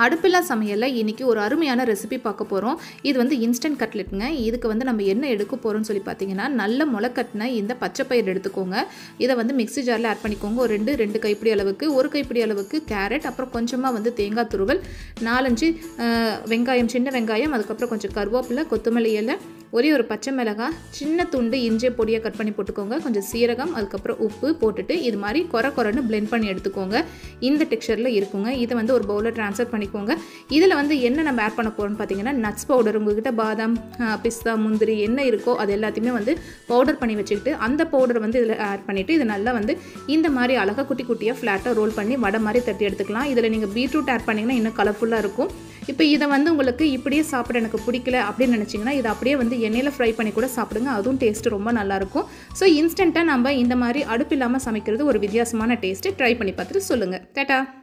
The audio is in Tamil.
அடுப்பில்லா சமையல்ல இன்னைக்கு ஒரு அருமையான ரெசிபி பார்க்க போறோம். இது வந்து இன்ஸ்டன்ட் கட்லெட்ங்க. இதுக்கு வந்து நம்ம என்ன எடுக்க போறோம்னு சொல்லி பார்த்தீங்கன்னா, நல்ல முளைக்கட்டின இந்த பச்சை பயிறு எடுத்துக்கோங்க. இத வந்து மிக்ஸி ஜார்ல ஆட் பண்ணிக்கோங்க. ஒரு 2 கைப்பிடி அளவுக்கு, 1 கைப்பிடி அளவுக்கு கேரட், அப்புறம் கொஞ்சமா வந்து தேங்காய் துருவல், 4-5 வெங்காயம், சின்ன வெங்காயம், அதுக்கப்புறம் கொஞ்சம் கருவேப்பிலை, கொத்தமல்லி இலை, ஒரே ஒரு பச்சை மிளகாய், சின்ன துண்டு இஞ்சி பொடியை கட் பண்ணி போட்டுக்கோங்க. கொஞ்சம் சீரகம், அதுக்கப்புறம் உப்பு போட்டுட்டு இது மாதிரி கொரன்னு பிளெண்ட் பண்ணி எடுத்துக்கோங்க. இந்த டெக்ஸ்சரில் இருக்குங்க. இதை வந்து ஒரு பவுலில் ட்ரான்ஸ்ஃபர் பண்ணிக்கோங்க. இதில் வந்து என்ன நம்ம ஆட் பண்ண போகிறோம்னு பார்த்தீங்கன்னா, நட்ஸ் பவுடர். உங்கள்கிட்ட பாதாம், பிஸ்தா, முந்திரி என்ன இருக்கோ அது எல்லாத்தையுமே வந்து பவுடர் பண்ணி வச்சுக்கிட்டு அந்த பவுடர் வந்து இதில் ஆட் பண்ணிவிட்டு இது நல்லா வந்து இந்த மாதிரி அழகாக குட்டி குட்டியாக ஃப்ளாட்டாக ரோல் பண்ணி வடை மாதிரி தட்டி எடுத்துக்கலாம். இதில் நீங்கள் பீட்ரூட் ஆட் பண்ணிங்கன்னா இன்னும் கலர்ஃபுல்லாக இருக்கும். இப்போ இதை வந்து உங்களுக்கு இப்படியே சாப்பிட எனக்கு பிடிக்கல அப்படின்னு நினச்சிங்கன்னா இதை அப்படியே வந்து எண்ணெயில் ஃப்ரை பண்ணி கூட சாப்பிடுங்க. அதுவும் டேஸ்ட்டு ரொம்ப நல்லாயிருக்கும். ஸோ இன்ஸ்டண்ட்டாக நம்ம இந்த மாதிரி அடுப்பு இல்லாமல் சமைக்கிறது ஒரு வித்தியாசமான டேஸ்ட்டு. ட்ரை பண்ணி பார்த்துட்டு சொல்லுங்கள். டாடா.